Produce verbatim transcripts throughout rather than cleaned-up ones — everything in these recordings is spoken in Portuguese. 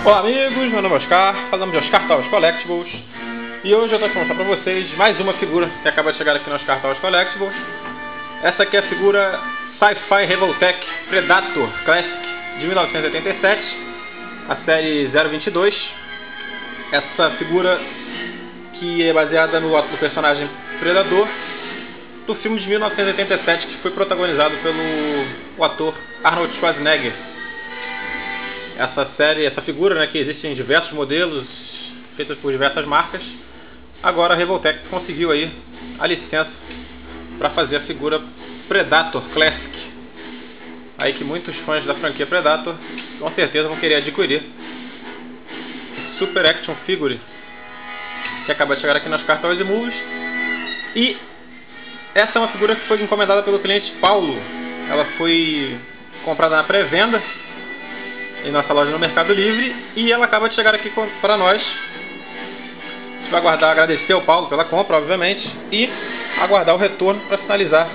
Olá amigos, meu nome é Oscar, falamos de Oscar Towers Collectibles. E hoje eu estou aqui mostrar para vocês mais uma figura que acaba de chegar aqui no Oscar Towers Collectibles. Essa aqui é a figura Sci-Fi Revoltech Predator Classic de mil novecentos e oitenta e sete, a série zero vinte e dois. Essa figura que é baseada no, no personagem Predador do filme de mil novecentos e oitenta e sete, que foi protagonizado pelo o ator Arnold Schwarzenegger. Essa série, essa figura, né, que existe em diversos modelos, feitos por diversas marcas, agora a Revoltech conseguiu aí a licença para fazer a figura Predator Classic, aí que muitos fãs da franquia Predator com certeza vão querer adquirir. Super Action Figure, que acaba de chegar aqui nas Oscar Towers e Movies. E essa é uma figura que foi encomendada pelo cliente Paulo. Ela foi comprada na pré-venda em nossa loja no Mercado Livre e ela acaba de chegar aqui para nós. A gente vai aguardar, agradecer ao Paulo pela compra, obviamente, e aguardar o retorno para finalizar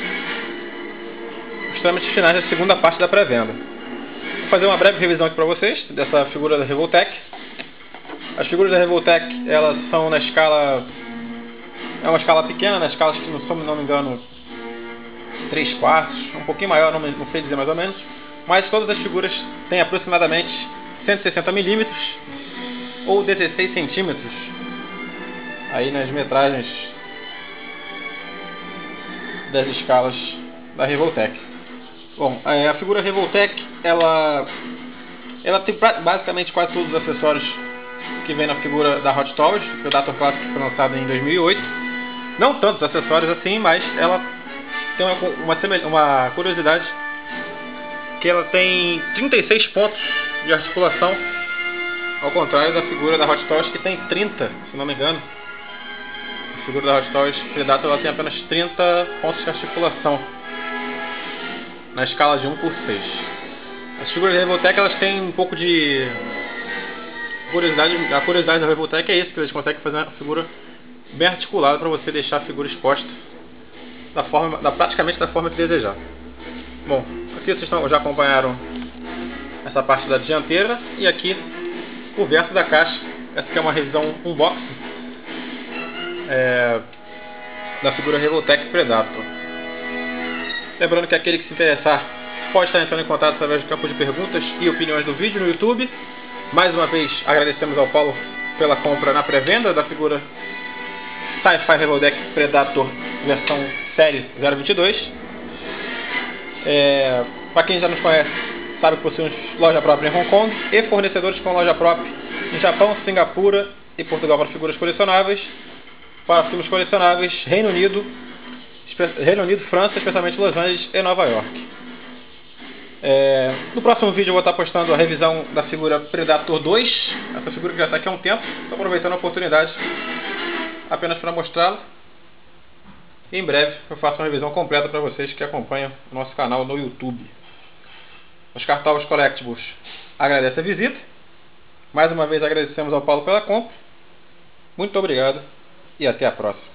os trâmites finais da segunda parte da pré-venda. Vou fazer uma breve revisão aqui para vocês dessa figura da Revoltech. As figuras da Revoltech, elas são na escala, é uma escala pequena, na escala, que se não me engano, três quartos, um pouquinho maior, não, não sei dizer mais ou menos. Mas todas as figuras têm aproximadamente cento e sessenta milímetros ou dezesseis centímetros aí nas metragens das escalas da Revoltech. Bom, a figura Revoltech, ela, ela tem basicamente quase todos os acessórios que vem na figura da Hot Toys, o Predator Classic, que foi lançado em dois mil e oito. Não tantos acessórios assim, mas ela tem uma, uma, uma curiosidade, que ela tem trinta e seis pontos de articulação, ao contrário da figura da Hot Toys, que tem trinta, se não me engano. A figura da Hot Toys Predator, ela tem apenas trinta pontos de articulação na escala de um por seis. As figuras da Revoltech, elas têm um pouco de curiosidade. A curiosidade da Revoltech é isso, que eles conseguem fazer uma figura bem articulada para você deixar a figura exposta da forma, da, praticamente da forma que desejar. Bom, aqui vocês já acompanharam essa parte da dianteira e aqui o verso da caixa. Essa aqui é uma revisão unboxing é, da figura Revoltech Predator. Lembrando que aquele que se interessar pode estar entrando em contato através do campo de perguntas e opiniões do vídeo no YouTube. Mais uma vez agradecemos ao Paulo pela compra na pré-venda da figura Sci-Fi Revoltech Predator versão série zero vinte e dois. É, para quem já nos conhece, sabe que possuímos loja própria em Hong Kong e fornecedores com loja própria em Japão, Singapura e Portugal para figuras colecionáveis, para filmes colecionáveis, Reino Unido, Reino Unido, França, especialmente Los Angeles e Nova York. É, no próximo vídeo eu vou estar postando a revisão da figura Predator dois, essa figura que já está aqui há um tempo. Estou aproveitando a oportunidade apenas para mostrá-la. E em breve eu faço uma revisão completa para vocês que acompanham o nosso canal no YouTube. Oscar Towers Collectibles agradece a visita. Mais uma vez agradecemos ao Paulo pela compra. Muito obrigado e até a próxima.